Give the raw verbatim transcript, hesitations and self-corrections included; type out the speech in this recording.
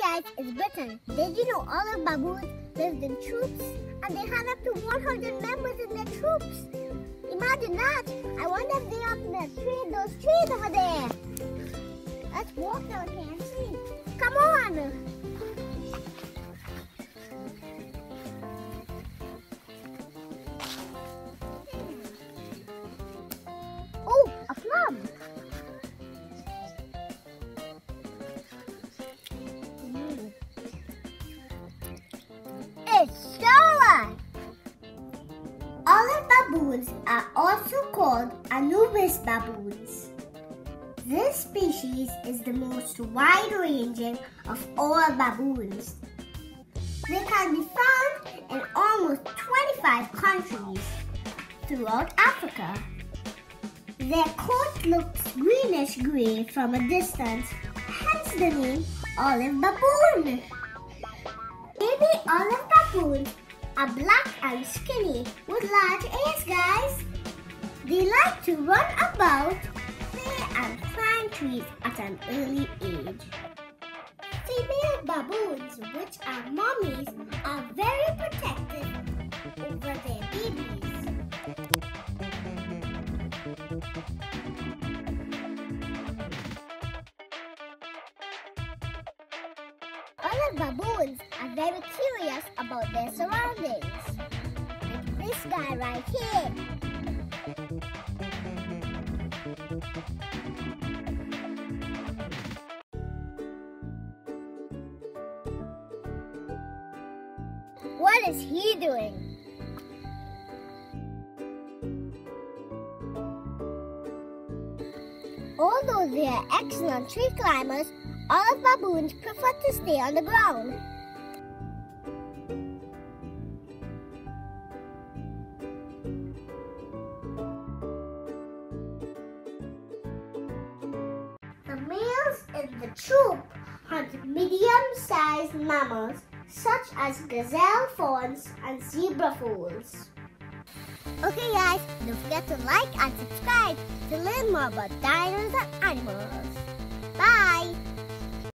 guys, it's Britain. Did you know all of baboons lived in troops? And they had up to one hundred members in their troops. Imagine that. I wonder if they're up in the tree, those trees over there. Let's walk down here and see. Come on. Oh, a plum. Mm. It's Starlight. Olive baboons are also called Anubis baboons. This species is the most wide-ranging of all baboons. They can be found in almost twenty-five countries throughout Africa. Their coat looks greenish-gray from a distance, hence the name olive baboon. Baby olive baboons are black and skinny with large ears, guys. They like to run about, play and climb trees at an early age. Female baboons, which are mummies, are very protective over their babies. Olive baboons are very curious about their surroundings. Like this guy right here. What is he doing? Although they are excellent tree climbers, olive baboons prefer to stay on the ground. The males in the troop hunt medium-sized mammals such as gazelle fawns and zebra foals. Okay guys, don't forget to like and subscribe to learn more about dinos and animals. Bye!